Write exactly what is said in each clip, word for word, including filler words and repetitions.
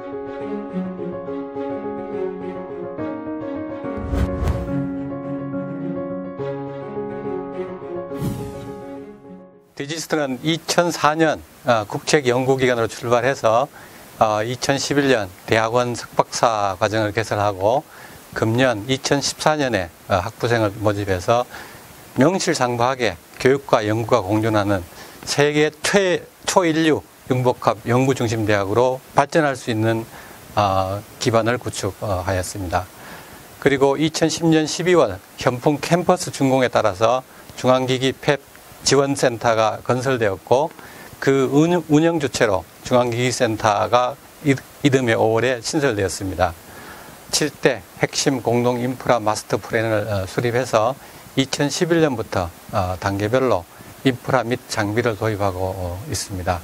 디지스트는 이천사 년 국책연구기관으로 출발해서 이천십일 년 대학원 석박사 과정을 개설하고 금년 이천십사 년에 학부생을 모집해서 명실상부하게 교육과 연구가 공존하는 세계 최, 초인류 융복합 연구중심대학으로 발전할 수 있는 기반을 구축하였습니다. 그리고 이천십 년 십이월 현풍 캠퍼스 준공에 따라서 중앙기기 팹 지원센터가 건설되었고 그 운영 주체로 중앙기기센터가 이듬해 오월에 신설되었습니다. 칠 대 핵심 공동 인프라 마스터 플랜을 수립해서 이천십일 년부터 단계별로 인프라 및 장비를 도입하고 있습니다.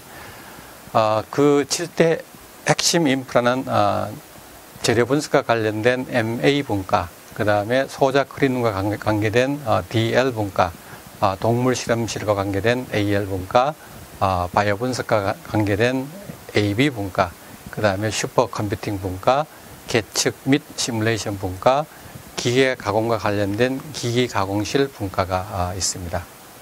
그 칠 대 핵심 인프라는 재료 분석과 관련된 엠에이 분과, 그 다음에 소자 클린룸과 관계된 디엘 분과, 동물 실험실과 관계된 에이엘 분과, 바이오 분석과 관계된 에이비 분과, 그 다음에 슈퍼 컴퓨팅 분과, 계측 및 시뮬레이션 분과, 기계 가공과 관련된 기기 가공실 분과가 있습니다.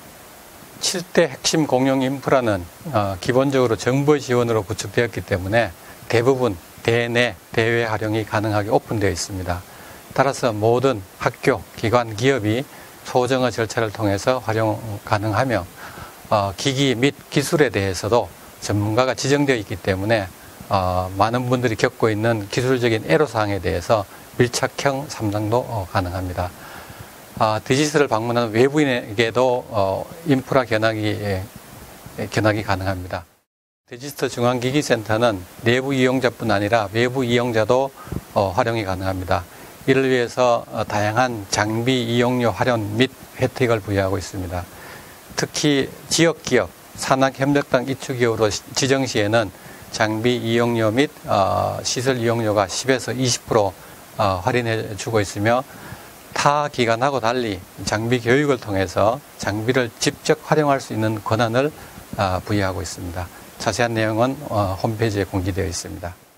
칠 대 핵심 공용 인프라는 기본적으로 정부 지원으로 구축되었기 때문에 대부분 대내, 대외 활용이 가능하게 오픈되어 있습니다. 따라서 모든 학교, 기관, 기업이 소정의 절차를 통해서 활용 가능하며 어, 기기 및 기술에 대해서도 전문가가 지정되어 있기 때문에 어, 많은 분들이 겪고 있는 기술적인 애로사항에 대해서 밀착형 상담도 어, 가능합니다. 어, 디지스를 방문한 외부인에게도 어, 인프라 견학이, 예, 견학이 가능합니다. 디지스트 중앙기기센터는 내부 이용자뿐 아니라 외부 이용자도 어, 활용이 가능합니다. 이를 위해서 다양한 장비 이용료 활용 및 혜택을 부여하고 있습니다. 특히 지역기업, 산학협력당 이주기업으로 지정 시에는 장비 이용료 및 시설 이용료가 십에서 이십 퍼센트 할인해 주고 있으며 타 기관하고 달리 장비 교육을 통해서 장비를 직접 활용할 수 있는 권한을 부여하고 있습니다. 자세한 내용은 홈페이지에 공개되어 있습니다.